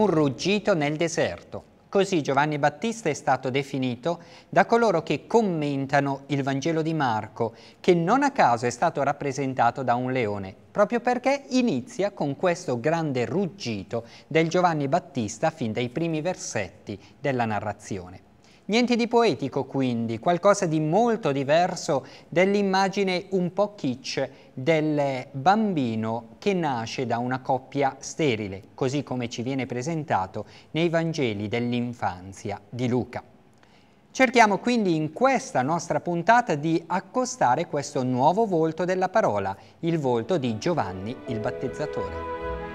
un ruggito nel deserto. Così Giovanni Battista è stato definito da coloro che commentano il Vangelo di Marco, che non a caso è stato rappresentato da un leone, proprio perché inizia con questo grande ruggito del Giovanni Battista fin dai primi versetti della narrazione. Niente di poetico quindi, qualcosa di molto diverso dell'immagine un po' kitsch del bambino che nasce da una coppia sterile, così come ci viene presentato nei Vangeli dell'infanzia di Luca. Cerchiamo quindi in questa nostra puntata di accostare questo nuovo volto della parola, il volto di Giovanni il Battezzatore.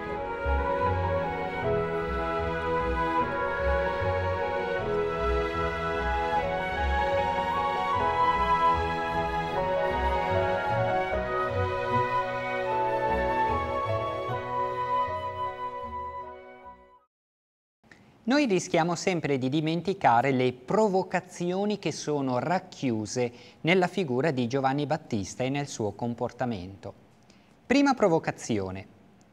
Noi rischiamo sempre di dimenticare le provocazioni che sono racchiuse nella figura di Giovanni Battista e nel suo comportamento. Prima provocazione.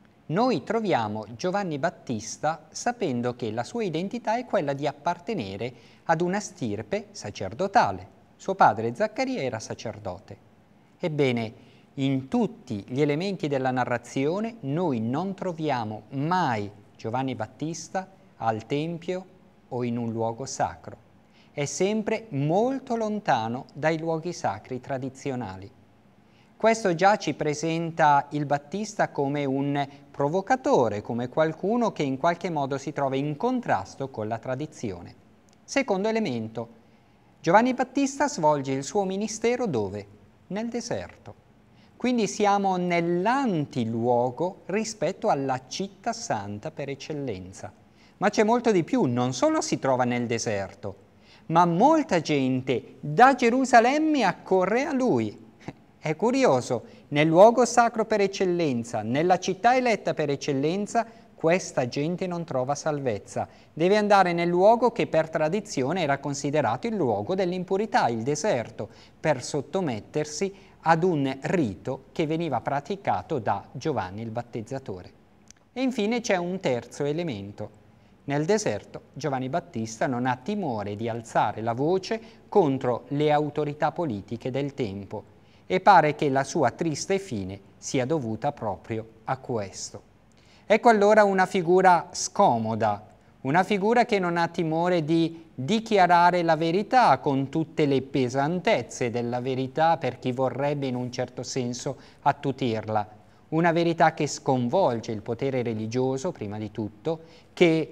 Noi troviamo Giovanni Battista sapendo che la sua identità è quella di appartenere ad una stirpe sacerdotale. Suo padre Zaccaria era sacerdote. Ebbene, in tutti gli elementi della narrazione noi non troviamo mai Giovanni Battista al Tempio o in un luogo sacro. È sempre molto lontano dai luoghi sacri tradizionali. Questo già ci presenta il Battista come un provocatore, come qualcuno che in qualche modo si trova in contrasto con la tradizione. Secondo elemento, Giovanni Battista svolge il suo ministero dove? Nel deserto. Quindi siamo nell'antiluogo rispetto alla città santa per eccellenza. Ma c'è molto di più, non solo si trova nel deserto, ma molta gente da Gerusalemme accorre a lui. È curioso, nel luogo sacro per eccellenza, nella città eletta per eccellenza, questa gente non trova salvezza. Deve andare nel luogo che per tradizione era considerato il luogo dell'impurità, il deserto, per sottomettersi ad un rito che veniva praticato da Giovanni il Battezzatore. E infine c'è un terzo elemento. Nel deserto Giovanni Battista non ha timore di alzare la voce contro le autorità politiche del tempo e pare che la sua triste fine sia dovuta proprio a questo. Ecco allora una figura scomoda, una figura che non ha timore di dichiarare la verità con tutte le pesantezze della verità per chi vorrebbe in un certo senso attutirla. Una verità che sconvolge il potere religioso, prima di tutto, che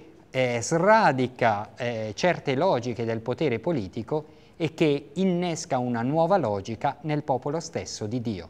sradica certe logiche del potere politico e che innesca una nuova logica nel popolo stesso di Dio.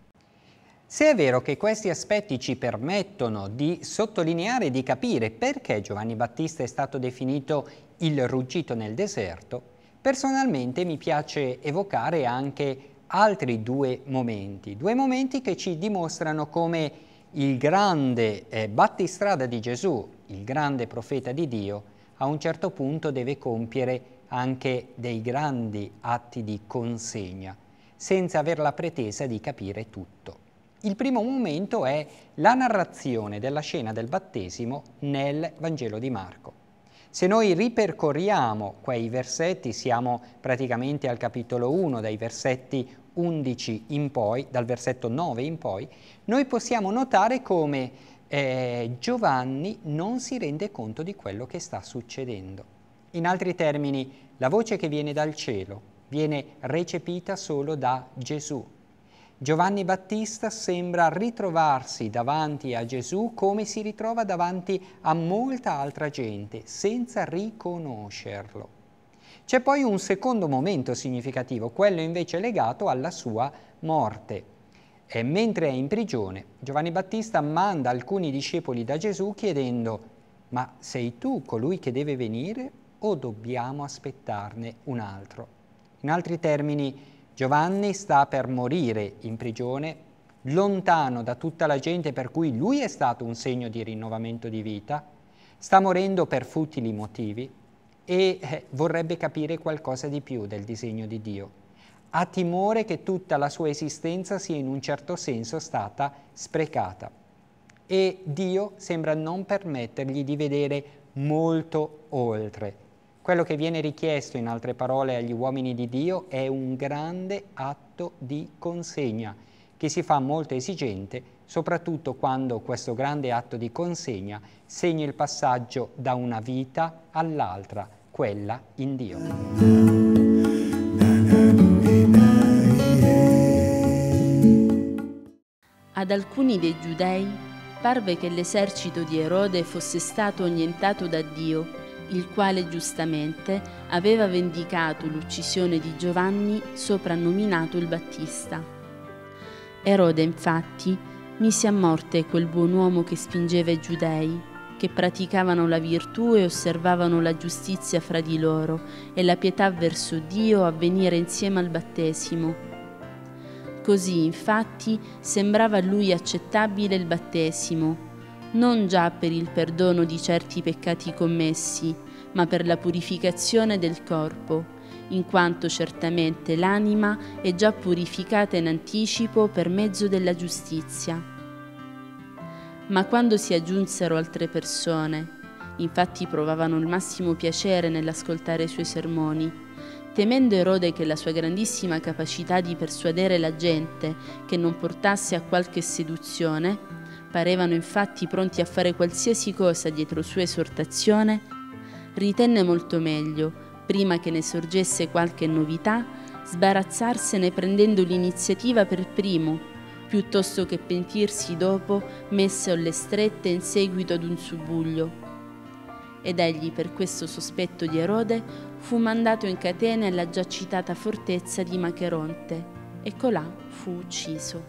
Se è vero che questi aspetti ci permettono di sottolineare e di capire perché Giovanni Battista è stato definito il ruggito nel deserto, personalmente mi piace evocare anche altri due momenti che ci dimostrano come il grande battistrada di Gesù, il grande profeta di Dio, a un certo punto deve compiere anche dei grandi atti di consegna, senza aver la pretesa di capire tutto. Il primo momento è la narrazione della scena del battesimo nel Vangelo di Marco. Se noi ripercorriamo quei versetti, siamo praticamente al capitolo 1, dai versetti 11 in poi, dal versetto 9 in poi, noi possiamo notare come Giovanni non si rende conto di quello che sta succedendo. In altri termini, la voce che viene dal cielo viene recepita solo da Gesù. Giovanni Battista sembra ritrovarsi davanti a Gesù come si ritrova davanti a molta altra gente, senza riconoscerlo. C'è poi un secondo momento significativo, quello invece legato alla sua morte. E mentre è in prigione, Giovanni Battista manda alcuni discepoli da Gesù chiedendo: ma sei tu colui che deve venire o dobbiamo aspettarne un altro? In altri termini, Giovanni sta per morire in prigione, lontano da tutta la gente per cui lui è stato un segno di rinnovamento di vita, sta morendo per futili motivi e vorrebbe capire qualcosa di più del disegno di Dio. Ha timore che tutta la sua esistenza sia in un certo senso stata sprecata e Dio sembra non permettergli di vedere molto oltre. Quello che viene richiesto, in altre parole, agli uomini di Dio è un grande atto di consegna, che si fa molto esigente, soprattutto quando questo grande atto di consegna segna il passaggio da una vita all'altra, quella in Dio. Ad alcuni dei giudei parve che l'esercito di Erode fosse stato annientato da Dio, il quale giustamente aveva vendicato l'uccisione di Giovanni, soprannominato il Battista. Erode, infatti, mise a morte quel buon uomo che spingeva i giudei, che praticavano la virtù e osservavano la giustizia fra di loro e la pietà verso Dio a venire insieme al battesimo. Così, infatti, sembrava a lui accettabile il battesimo, non già per il perdono di certi peccati commessi, ma per la purificazione del corpo, in quanto certamente l'anima è già purificata in anticipo per mezzo della giustizia. Ma quando si aggiunsero altre persone, infatti provavano il massimo piacere nell'ascoltare i suoi sermoni, temendo Erode che la sua grandissima capacità di persuadere la gente che non portasse a qualche seduzione, parevano infatti pronti a fare qualsiasi cosa dietro sua esortazione, ritenne molto meglio, prima che ne sorgesse qualche novità, sbarazzarsene prendendo l'iniziativa per primo, piuttosto che pentirsi dopo messo alle strette in seguito ad un subbuglio. Ed egli, per questo sospetto di Erode, fu mandato in catene alla già citata fortezza di Macheronte, e colà fu ucciso.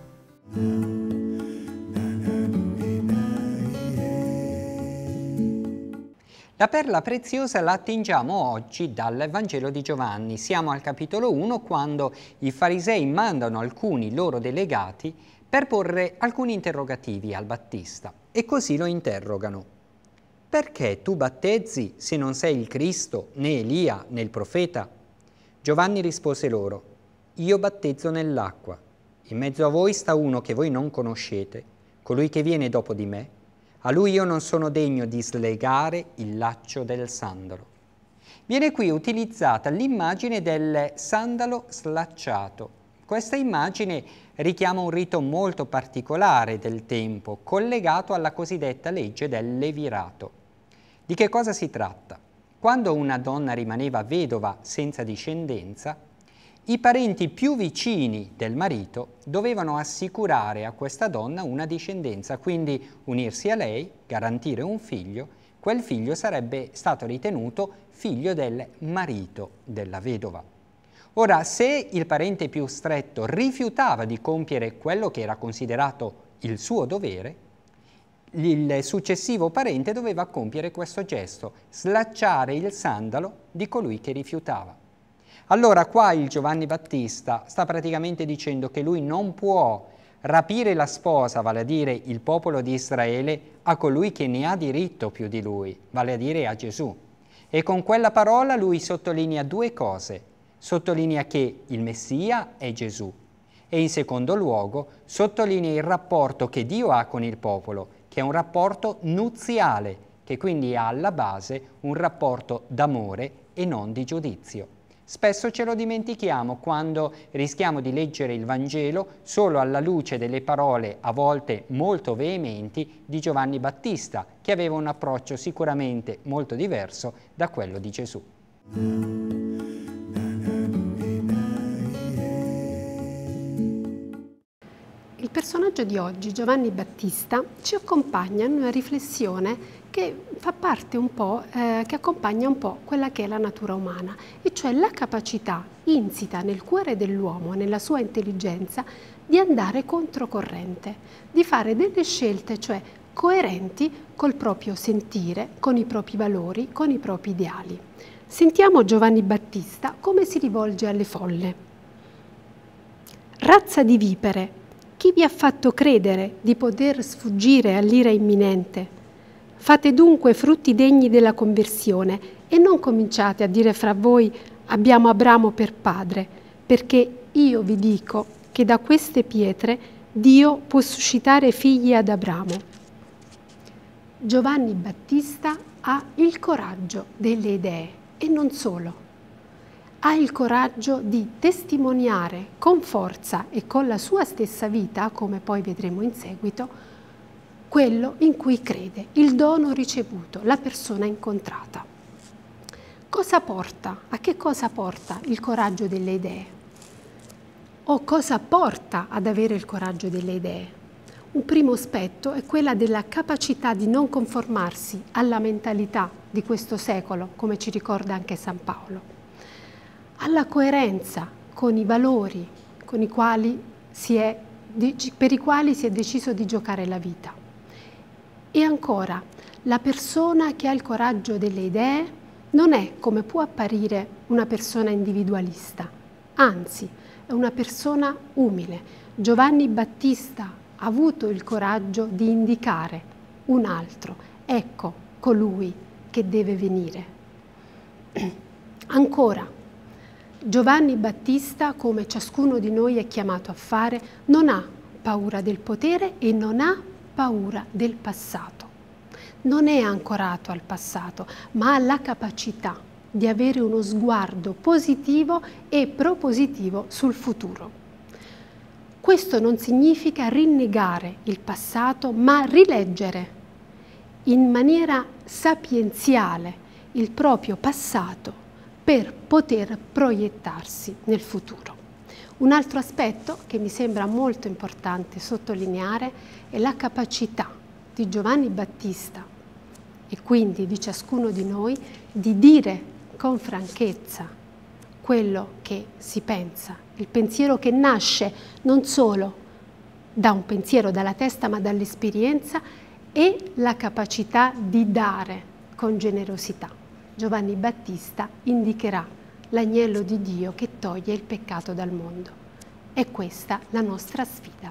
La perla preziosa la attingiamo oggi dal Vangelo di Giovanni. Siamo al capitolo 1, quando i farisei mandano alcuni loro delegati per porre alcuni interrogativi al Battista, e così lo interrogano. Perché tu battezzi se non sei il Cristo, né Elia, né il profeta? Giovanni rispose loro: io battezzo nell'acqua. In mezzo a voi sta uno che voi non conoscete, colui che viene dopo di me. A lui io non sono degno di slegare il laccio del sandalo. Viene qui utilizzata l'immagine del sandalo slacciato. Questa immagine richiama un rito molto particolare del tempo, collegato alla cosiddetta legge del levirato. Di che cosa si tratta? Quando una donna rimaneva vedova senza discendenza, i parenti più vicini del marito dovevano assicurare a questa donna una discendenza, quindi unirsi a lei, garantire un figlio. Quel figlio sarebbe stato ritenuto figlio del marito della vedova. Ora, se il parente più stretto rifiutava di compiere quello che era considerato il suo dovere, il successivo parente doveva compiere questo gesto, slacciare il sandalo di colui che rifiutava. Allora qua il Giovanni Battista sta praticamente dicendo che lui non può rapire la sposa, vale a dire il popolo di Israele, a colui che ne ha diritto più di lui, vale a dire a Gesù. E con quella parola lui sottolinea due cose. Sottolinea che il Messia è Gesù e in secondo luogo sottolinea il rapporto che Dio ha con il popolo, che è un rapporto nuziale, che quindi ha alla base un rapporto d'amore e non di giudizio. Spesso ce lo dimentichiamo quando rischiamo di leggere il Vangelo solo alla luce delle parole, a volte molto veementi, di Giovanni Battista, che aveva un approccio sicuramente molto diverso da quello di Gesù. Il personaggio di oggi, Giovanni Battista, ci accompagna in una riflessione che fa parte un po', che accompagna un po' quella che è la natura umana, e cioè la capacità insita nel cuore dell'uomo, nella sua intelligenza, di andare controcorrente, di fare delle scelte, cioè coerenti col proprio sentire, con i propri valori, con i propri ideali. Sentiamo Giovanni Battista come si rivolge alle folle. Razza di vipere, chi vi ha fatto credere di poter sfuggire all'ira imminente? Fate dunque frutti degni della conversione e non cominciate a dire fra voi: abbiamo Abramo per padre, perché io vi dico che da queste pietre Dio può suscitare figli ad Abramo. Giovanni Battista ha il coraggio delle idee e non solo. Ha il coraggio di testimoniare con forza e con la sua stessa vita, come poi vedremo in seguito, quello in cui crede, il dono ricevuto, la persona incontrata. Cosa porta? A che cosa porta il coraggio delle idee? O cosa porta ad avere il coraggio delle idee? Un primo aspetto è quella della capacità di non conformarsi alla mentalità di questo secolo, come ci ricorda anche San Paolo, alla coerenza con i valori per i quali si è deciso di giocare la vita. E ancora, la persona che ha il coraggio delle idee non è, come può apparire, una persona individualista, anzi è una persona umile. Giovanni Battista ha avuto il coraggio di indicare un altro, ecco colui che deve venire. Ancora, Giovanni Battista, come ciascuno di noi è chiamato a fare, non ha paura del potere e non ha paura del passato. Non è ancorato al passato, ma ha la capacità di avere uno sguardo positivo e propositivo sul futuro. Questo non significa rinnegare il passato, ma rileggere in maniera sapienziale il proprio passato per poter proiettarsi nel futuro. Un altro aspetto che mi sembra molto importante sottolineare è la capacità di Giovanni Battista e quindi di ciascuno di noi di dire con franchezza quello che si pensa, il pensiero che nasce non solo da un pensiero dalla testa ma dall'esperienza, e la capacità di dare con generosità. Giovanni Battista indicherà l'agnello di Dio che toglie il peccato dal mondo. È questa la nostra sfida.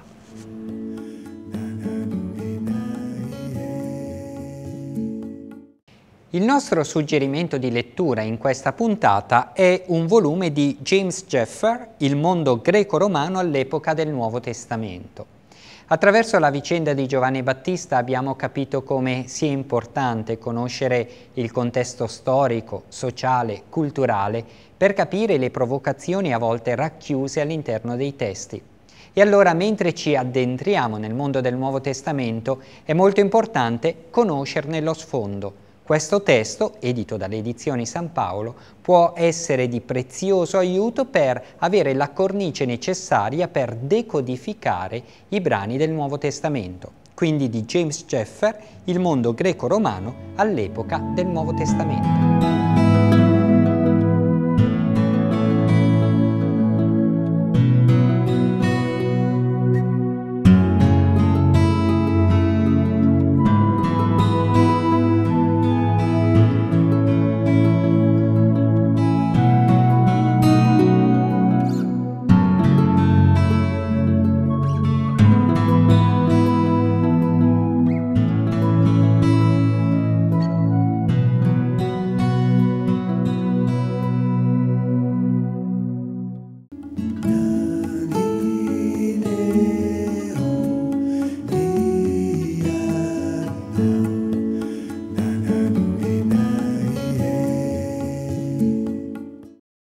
Il nostro suggerimento di lettura in questa puntata è un volume di James Jeffer, Il mondo greco-romano all'epoca del Nuovo Testamento. Attraverso la vicenda di Giovanni Battista abbiamo capito come sia importante conoscere il contesto storico, sociale, culturale per capire le provocazioni a volte racchiuse all'interno dei testi. E allora, mentre ci addentriamo nel mondo del Nuovo Testamento, è molto importante conoscerne lo sfondo. Questo testo, edito dalle edizioni San Paolo, può essere di prezioso aiuto per avere la cornice necessaria per decodificare i brani del Nuovo Testamento. Quindi di James Jeffer, Il mondo greco-romano all'epoca del Nuovo Testamento.